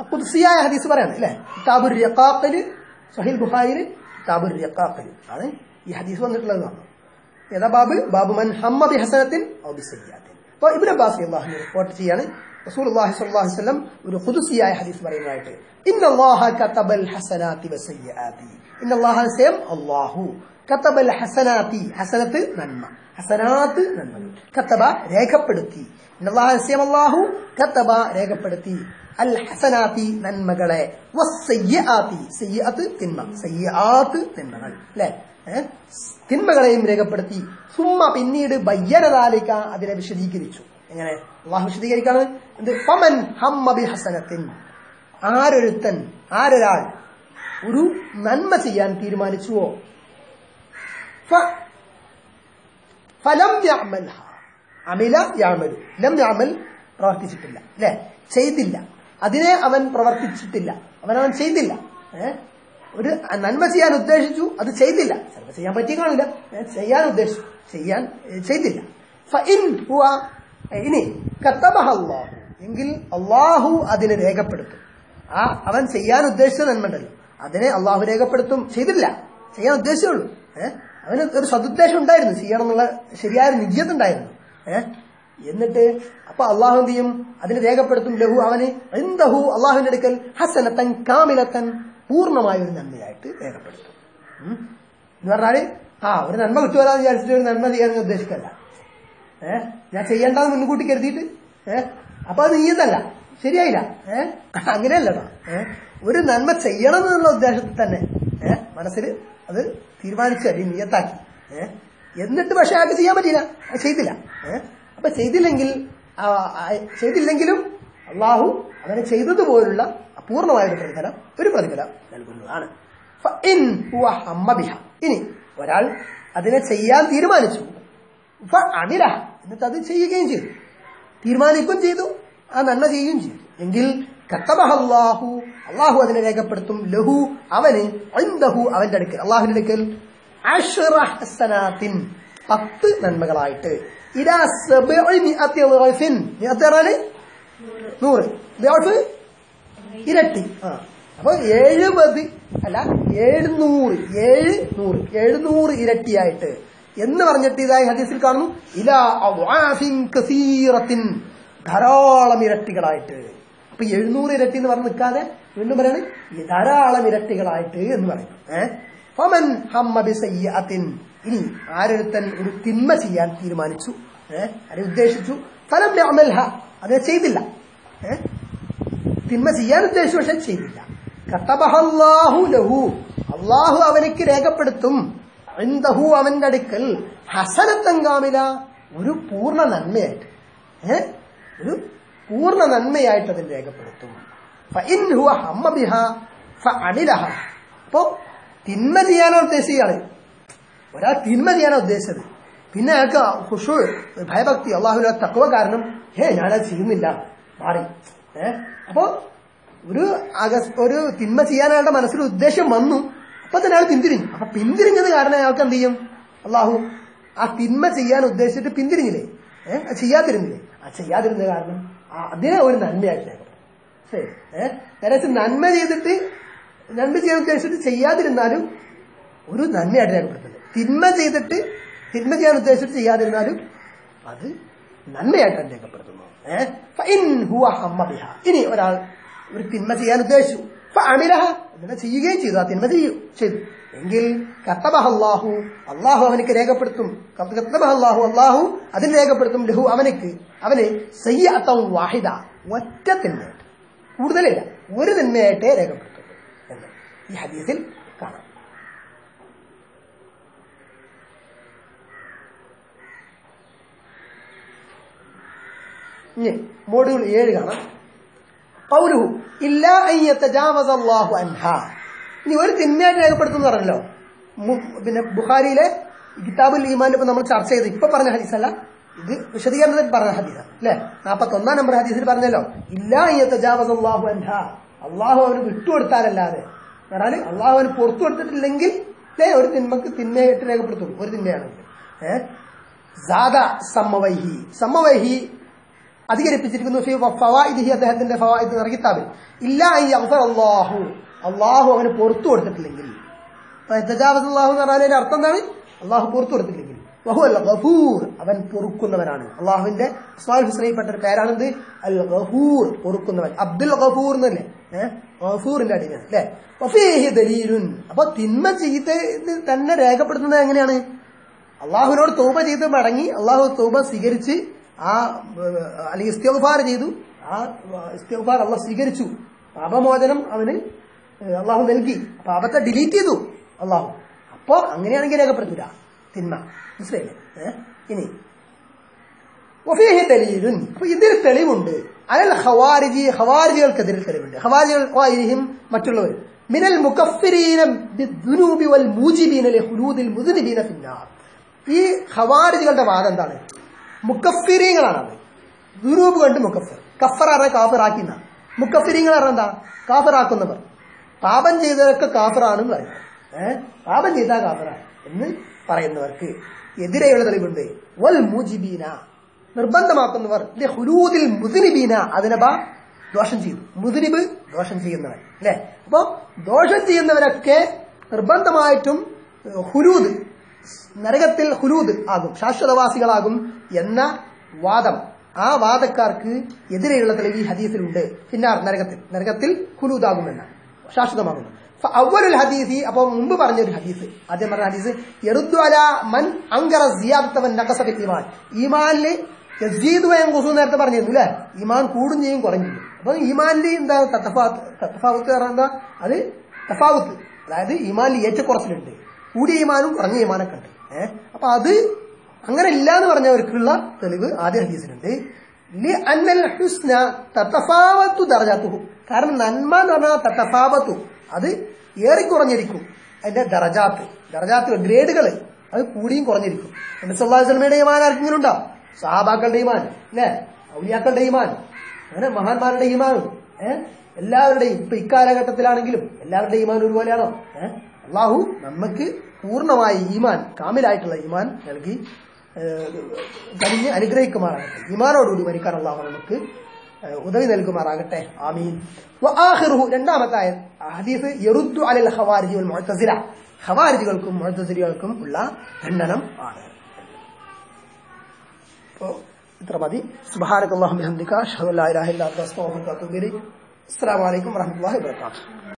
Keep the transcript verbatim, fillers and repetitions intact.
ഖുദ്സിയായ ഹദീസ് പറയാണ് അല്ലേ? കിതാബുർ റിഖാഖിൽ സഹീഹ് ബുഖാരിയിൽ കിതാബുർ റിഖാഖിൽ ആണ് ഈ ഹദീസ് വന്നിട്ടുള്ളത്. ഏതാ ബാബ്? ബാബു മൻ ഹമ്മ ബിഹസനത്തിൻ ഔ ബിസയ്യാത്തിൻ. അപ്പോൾ ഇബ്നു അബ്ബാസ് റളിയല്ലാഹു അൻഹു റിപ്പോർട്ട് ചെയ്യാണ് റസൂലുള്ളാഹി സ്വല്ലല്ലാഹു അലൈഹി വസല്ലം ഒരു ഖുദ്സിയായ ഹദീസ് പറയുന്നതായിട്ട്, ഇന്നല്ലാഹ കതബൽ ഹസനാതി വസയ്യാതി. ഇന്നല്ലാഹ സയം അല്ലാഹു കതബൽ ഹസനാതി, ഹസനത്ത് നന്മ, ഹസനാത്ത് നന്മകൾ, കതബ രേഖപ്പെടുത്തി, ഇന്നല്ലാഹ സയം അല്ലാഹു കതബ രേഖപ്പെടുത്തി, അൽ ഹസനാതി നന്മകളെ, വസ്സയ്യാതി സയ്യാത്ത് തിന്മ, സയ്യാത്ത് തിന്മകൾ അല്ലേ, തിന്മകളെയും രേഖപ്പെടുത്തി. സുമ്മ പിന്നീട് ബയ്യനദാലിക അതിനെ വിശദീകരിച്ചു. എങ്ങനെ അല്ലാഹു വിശദീകരിക്കാണ്? എന്ത്? ഫമൻ ഹമ്മ ബിഹസനത്തിൻ, ആരൊരുത്തൻ ആരൊരാൾ ഒരു നന്മ ചെയ്യാൻ തീരുമാനിച്ചുവോ, ഫലം യഅമൽഹ, അമില യഅമലു, ലം യഅമൽ പ്രവർത്തിച്ചിട്ടില്ല അല്ലെ, ചെയ്തില്ല, അതിനെ അവൻ പ്രവർത്തിച്ചിട്ടില്ല, അവൻ അവൻ ചെയ്തില്ല. ഏഹ് ഒരു നന്മ ചെയ്യാൻ ഉദ്ദേശിച്ചു, അത് ചെയ്തില്ല, ചിലപ്പോൾ ചെയ്യാൻ പറ്റി കാണില്ല, ചെയ്യാൻ ഉദ്ദേശിച്ചു, ചെയ്യാൻ ചെയ്തില്ല. ഫഇൻ ഹുവ, ഇനി കതബഹ അല്ലാഹു, എങ്കിൽ അള്ളാഹു അതിനെ രേഖപ്പെടുത്തും. ആ അവൻ ചെയ്യാൻ ഉദ്ദേശിച്ച നന്മ ഉണ്ടല്ലോ, അതിനെ അള്ളാഹു രേഖപ്പെടുത്തും. ചെയ്തില്ല, ചെയ്യാൻ ഉദ്ദേശിച്ചുള്ളൂ. ഏഹ് അവന് ഒരു സദുദ്ദേശം ഉണ്ടായിരുന്നു, ചെയ്യണം എന്നുള്ള ശരിയായ നിയ്യത്ത് ഉണ്ടായിരുന്നു. ഏഹ് എന്നിട്ട് അപ്പൊ അള്ളാഹു എന്ത് ചെയ്യും? അതിനെ രേഖപ്പെടുത്തും. ലഹു അവന്, ഇൻദഹു അള്ളാഹുവിന്റെ അടുക്കൽ, ഹസനത്തൻ കാമിലത്തൻ പൂർണ്ണമായ ഒരു നന്മയായിട്ട് രേഖപ്പെടുത്തും. എന്ന് പറഞ്ഞാല് ആ ഒരു നന്മ കിട്ടുമല്ലോ എന്ന് വിചാരിച്ചിട്ട് ഒരു നന്മ ചെയ്യാൻ ഉദ്ദേശിക്കല്ല. ഏഹ് ഞാൻ ചെയ്യേണ്ടത് മുൻകൂട്ടി കരുതിയിട്ട് ഏഹ് അപ്പൊ അത് നീയതല്ല, ശരിയായില്ല. ഏഹ് അങ്ങനെയല്ലട്ടോ. ഏഹ് ഒരു നന്മ ചെയ്യണം എന്നുള്ള ഉദ്ദേശത്തിൽ തന്നെ ഏഹ് മനസ്സിൽ അത് തീരുമാനിച്ചു, അല്ലെങ്കിൽ നിയത്താക്കി. ഏഹ് എന്നിട്ട് പക്ഷെ ആൾക്ക് ചെയ്യാൻ പറ്റിയില്ല, അത് ചെയ്തില്ല. ഏഹ് അപ്പൊ ചെയ്തില്ലെങ്കിൽ ചെയ്തില്ലെങ്കിലും അള്ളാഹു അവനെ ചെയ്തതുപോലുള്ള അപൂർണമായ ഒരു പ്രതിഫലം ഒരു പ്രതിഫലം നൽകുന്നതാണ്. ഇനി ഒരാൾ അതിനെ ചെയ്യാൻ തീരുമാനിച്ചു, അമില, എന്നിട്ട് അത് ചെയ്യുകയും ചെയ്തു, തീരുമാനിക്കുകയും ചെയ്തു, ആ നന്മ ചെയ്യുകയും ചെയ്തു, എങ്കിൽ കതബഹ അല്ലാഹു, അള്ളാഹു അതിനെ രേഖപ്പെടുത്തും, ലഹു അവന്, ഇൻദഹു അവന്റെ അടുക്കൽ, അള്ളാഹുവിന്റെ അടുക്കൽ, അശ്റ ഹസനാത്തിൻ പത്ത് നന്മകളായിട്ട്, ഇലാ സബഇ മിഅത്തി ളഅഫിൻ, മിഅത്തി പറഞ്ഞാല് നൂറ്, ളഅഫ് ഇരട്ടി. ആ അപ്പൊ എഴുപത് അല്ല എഴുന്നൂറ്, ഏഴ് നൂറ്, എഴുന്നൂറ് ഇരട്ടിയായിട്ട് എന്ന് പറഞ്ഞിട്ട് ഇതായി ഹദീസിൽ കാണുന്നു. ഇലാ അദ്ആഫിൻ കസീറത്തിൻ, ധാരാളം ഇരട്ടികളായിട്ട്. അപ്പൊ എഴുന്നൂറ് ഇരട്ടി എന്ന് പറഞ്ഞ് നിൽക്കാതെ വീണ്ടും പറയാണ് ധാരാളം ഇരട്ടികളായിട്ട് എന്ന് പറയും. ഏഹ് ഫമൻ ഹമ്മ ബിസയ്യഅത്തിൻ, ഇനി ആരൊരുത്തൻ ഒരു തിന്മ ചെയ്യാൻ തീരുമാനിച്ചു, ഏഹ് അതിനെ ഉദ്ദേശിച്ചു, ഫലം യഅമൽഹ അതിനെ ചെയ്തില്ല, ഏഹ് തിന്മ ചെയ്യാൻ ഉദ്ദേശിച്ചു പക്ഷെ ചെയ്തില്ല, കതബഹ അല്ലാഹു ലഹു അള്ളാഹു അവനിക്ക് രേഖപ്പെടുത്തും, ഇൻദഹു അവന്റെ അടുക്കൽ, ഹസനത്തൻ കാമില ഒരു പൂർണ്ണ നന്മയായിട്ട്, ഏഹ് ഒരു പൂർണ്ണ നന്മയായിട്ട് അതിന് രേഖപ്പെടുത്തും. ഫഇൻ ഹുവ ഹമ്മ ബിഹാ ഫഅമിലഹ, അപ്പോ തിന്മ ചെയ്യാനാണ് ഉദ്ദേശിക്കുകയാണ് ഒരാൾ, തിന്മ ചെയ്യാനാണ് ഉദ്ദേശിച്ചത്, പിന്നെ അയാൾക്ക് ഖുശൂ ഭയഭക്തി അള്ളാഹുവിന്റെ തഖ്വ കാരണം ഹേ ഞാനത് ചെയ്യുന്നില്ല മാറി. ഏഹ് അപ്പോ ഒരു ഒരു തിന്മ ചെയ്യാൻ അയാളുടെ മനസ്സിൽ ഉദ്ദേശം വന്നു, അപ്പൊ തന്നെ അയാൾ പിന്തിരിഞ്ഞു. അപ്പൊ പിന്തിരിഞ്ഞത് കാരണം അയാൾക്ക് എന്ത് ചെയ്യും? അള്ളാഹു ആ തിന്മ ചെയ്യാൻ ഉദ്ദേശിച്ചിട്ട് പിന്തിരിഞ്ഞില്ലേ, ഏഹ് അത് ചെയ്യാതിരുന്നില്ലേ, ആ ചെയ്യാതിരുന്ന കാരണം അതിനെ ഒരു നന്മയായിട്ട് രേഖപ്പെടുത്തും. ശരി. ഏഹ് നേരെ നന്മ ചെയ്തിട്ട് നന്മ ചെയ്യാൻ ഉദ്ദേശിച്ചിട്ട് ചെയ്യാതിരുന്നാലും ഒരു നന്മയായിട്ട് രേഖപ്പെടുത്തുന്നത്, തിന്മ ചെയ്തിട്ട് തിന്മ ചെയ്യാൻ ഉദ്ദേശിച്ചിട്ട് ചെയ്യാതിരുന്നാലും അത് നന്മയായിട്ടാണ് രേഖപ്പെടുത്തുന്നത്. ഏഹ് ഫഇൻ ഹുവ ഹമ്മ ബിഹ, ഇനി ഒരാൾ ഒരു തിന്മ ചെയ്യാൻ ഉദ്ദേശിച്ചു, ഫഅമിലഹ എന്നിട്ട് ചെയ്യുകയും ചെയ്തു, ആ തിന്മ ചെയ്യും ചെയ്തു, എങ്കിൽ കതബഹ അല്ലാഹു അള്ളാഹു അവനിക്ക് രേഖപ്പെടുത്തും, കതബഹ അല്ലാഹു അള്ളാഹു അതിന് രേഖപ്പെടുത്തും, ലഹു അവനിക്ക് അവന് സയ്യഅത്തൻ വാഹിദ ഒറ്റ തിന്മയായിട്ട്, കൂടുതലില്ല, ഒരു തിന്മയായിട്ടേ രേഖപ്പെടുത്തുള്ളൂ എന്ന് ഈ ഹദീസിൽ കാണാം. ഇനി മോഡ്യൂൾ ഏഴ് കാണാം. ഖൗലുഹു ഇല്ലാ അൻ യതജാവസ അല്ലാഹു അൻഹാ, ഇനി ഒരു തിന്മയായിട്ട് രേഖപ്പെടുത്തുന്നു പറഞ്ഞല്ലോ. പിന്നെ ബുഖാരിയിലെ കിതാബുൽ ഈമാൻ ഇപ്പൊ നമ്മൾ ചർച്ച ചെയ്ത് ഇപ്പൊ പറഞ്ഞ ഹദീസല്ല, ഇത് വിശദീകരണത്തിൽ പറഞ്ഞ ഹദീസാണ് അല്ലെ. നാൽപ്പത്തി ഒന്നാം നമ്പർ ഹദീസിൽ പറഞ്ഞല്ലോ ഇല്ലാ അൻ യതജാവസ അല്ലാഹു അൻഹാ, അള്ളാഹു അവന് വിട്ടുകൊടുത്താലല്ലാതെ, പറഞ്ഞാല് അള്ളാഹു അവന് പുറത്തു കൊടുത്തിട്ടില്ലെങ്കിൽ അല്ലേ ഒരു തിന്മക്ക് തിന്മയായിട്ട് രേഖപ്പെടുത്തുള്ളൂ, ഒരു തിന്മയാണെങ്കിൽ. ഏഹ് സാദ സമ്മവൈഹി, സമ്മവൈഹി അധികരിപ്പിച്ചിരിക്കുന്നു ഫീ ഫവായിദിഹി അദ്ദേഹത്തിന്റെ ഫവായിദ് എന്ന കിതാബിൽ ഇല്ലാ അൻ യഗ്ഫറല്ലാഹു അല്ലാഹു അവന് പുറത്തു കൊടുത്തിട്ടില്ലെങ്കിൽ തജാവസല്ലാഹു എന്ന് പറഞ്ഞാൽ അർത്ഥം എന്താണ് അല്ലാഹു പുറത്തു കൊടുത്തിട്ടില്ലെങ്കിൽ വഹുവൽ ഗഫൂർ അവൻ പൊറുക്കുന്നവനാണ് അല്ലാഹുവിന്റെ അസ്മാഉൽ ഹുസ്നയിൽപ്പെട്ട ഒരു പേരാണെന്ത് അൽ ഗഫൂർ പൊറുക്കുന്നവൻ അബ്ദുൽ ഗഫൂർ എന്നല്ലേ ഏഹ് ഗഫൂറിന്റെ അടിമയാണ് അല്ലേ വഫീഹി ദലീലുൻ അപ്പോൾ തിന്മ ചെയ്ത് തന്നെ രേഖപ്പെടുത്തുന്നത് എങ്ങനെയാണ് അള്ളാഹുവിനോട് തൗബ ചെയ്ത് മടങ്ങി അള്ളാഹു തൗബ സ്വീകരിച്ച് ആ അല്ലെങ്കിൽ ഇസ്തിഗ്ഫാർ ചെയ്തു ആ ഇസ്തിഗ്ഫാർ അള്ളാഹ് സ്വീകരിച്ചു പാപമോചനം അവന് അള്ളാഹു നൽകി പാപത്തെ ഡിലീറ്റ് ചെയ്തു അള്ളാഹു അപ്പോ അങ്ങനെയാണെങ്കിൽ രേഖപ്പെടുത്തൂല തിന്മ മനസ്സിലായില്ലേ ഏഹ് ഇനി വഫീഹി ദലീലുൻ അപ്പൊ ഇതിൽ തെളിവുണ്ട് അലൽ ഖവാരിജി ഖവാരിജികൾക്കെതിരെ തെളിവുണ്ട് ഖവാരിജിഹിം മറ്റുള്ളവർ മിനൽ മുകഫിരീന ബിദ്ദുനൂബി വൽ മൂജിബീന ലിഖുലൂദിൽ മുദ്നിബീന ഫിന്നാർ ഈ ഖവാരിജികളുടെ വാദം എന്താണ് മുക്കഫിരീങ്ങളാണ് അത് ദുനൂബ് കൊണ്ട് മുക്കഫർ കഫറാറെ കാഫിറാക്കുന്ന മുക്കഫിരീങ്ങൾ പറഞ്ഞാൽ എന്താ കാഫിറാക്കുന്നവർ പാപം ചെയ്തവരൊക്കെ കാഫിറാണെന്ന് പറയും ഏഹ് പാപം ചെയ്താൽ കാഫിറാണ് എന്ന് പറയുന്നവർക്ക് എതിരെയുള്ള തെളിവുണ്ട് വൽ മൂജിബീന നിർബന്ധമാക്കുന്നവർ ഹുലൂദിൽ മുദ്നിബീന അതിനബാ ദോഷം ചെയ്തു മുദ്നിബ് ദോഷം ചെയ്യുന്നവൻ അല്ലെ അപ്പോ ദോഷം ചെയ്യുന്നവരൊക്കെ നിർബന്ധമായിട്ടും ഹുലൂദ് നരകത്തിൽ ഹുലൂദ് ആകും ശാശ്വതവാസികളാകും എന്ന വാദം ആ വാദക്കാർക്ക് എതിരെയുള്ള തെളിവ് ഈ ഹദീസിലുണ്ട് പിന്നാർ നരകത്തിൽ നരകത്തിൽ ഹുലൂദാകുമെന്ന ശാശ്വതമാകുന്നു അവലുൽ ഹദീസി അപ്പോൾ മുമ്പ് പറഞ്ഞൊരു ഹദീസ് ആദ്യം പറഞ്ഞ ഹദീസ് യറുദ്ദു അലാ മൻ അൻകറ സിയാദത്തവൻ നഖസ ഫിൽ ഈമാൻ ഈമാനിൽ യസീദു വയൻഖുസു നേരത്തെ പറഞ്ഞിരുന്നു അല്ലേ ഈമാൻ കൂടും ചെയ്യും കുറഞ്ഞു ചെയ്യും അപ്പൊ ഈമാനിൽ എന്താ തഫാവത്ത് തഫാവത്ത് പറഞ്ഞാൽ എന്താ അത് തഫാവത്ത് അതായത് ഈമാനിൽ ഏറ്റക്കുറച്ചിലുണ്ട് കൂടിയ ഈമാനും കുറഞ്ഞ ഈമാനൊക്കെ ഉണ്ട് ഏഹ് അപ്പൊ അത് അങ്ങനെ ഇല്ല എന്ന് പറഞ്ഞവർക്കുള്ള തെളിവ് ആദ്യ ഹദീസിലുണ്ട് അന്നൽ ഹുസ്ന തതഫാവത്തു ദറജാതുഹു കാരണം നന്മ എന്ന് പറഞ്ഞാൽ തതഫാവത്തു അത് ഏറിക്കുറഞ്ഞിരിക്കും അതിന്റെ ദറജാത്ത് ദറജാത്ത് ഗ്രേഡുകൾ അത് കൂടിയും കുറഞ്ഞിരിക്കും നബി സല്ലല്ലാഹു അലൈഹി വസല്ലമയുടെ ഈമാൻ ആർക്കെങ്കിലും ഉണ്ടോ സഹാബാക്കളുടെ ഈമാൻ അല്ലേ ഔലിയാക്കളുടെ ഈമാൻ അങ്ങനെ മഹാന്മാരുടെ ഈമാനും ഏഹ് എല്ലാവരുടെയും ഇപ്പൊ ഇക്കാലഘട്ടത്തിലാണെങ്കിലും എല്ലാവരുടെയും ഈമാൻ ഒരുപോലെയാണോ ഏഹ് അള്ളാഹു നമുക്ക് പൂർണ്ണമായ ഈമാൻ കാമിലായിട്ടുള്ള ഈമാൻ നൽകി കഴിഞ്ഞ് അനുഗ്രഹിക്കുമാറാകട്ടെ ഈമാനോടുകൂടി മരിക്കാൻ അള്ളാഹു നമുക്ക് ഉദവി നൽകുമാറാകട്ടെ ആമീൻ വആഖിറുഹു രണ്ടാമത്തെ ഹദീസ് യറുദ്ദു അലൽ ഖവാരിജി വൽ മുഅ്തസില ഖവാരിജികൾക്കും മുഅ്തസിലികൾക്കും ഉള്ള ഖണ്ഡനം ആണ് അപ്പോൾ ഇത്ര മതി സുബ്ഹാനകല്ലാഹു ബിഹംദിക അഷ്ഹദു അല്ലാ ഇലാഹ ഇല്ല അൻത അസ്തഗ്ഫിറുക വ അത്തൂബു ഇലൈക് അസ്സലാമു അലൈക്കും വറഹ്മത്തുള്ളാഹി വബറകാതുഹു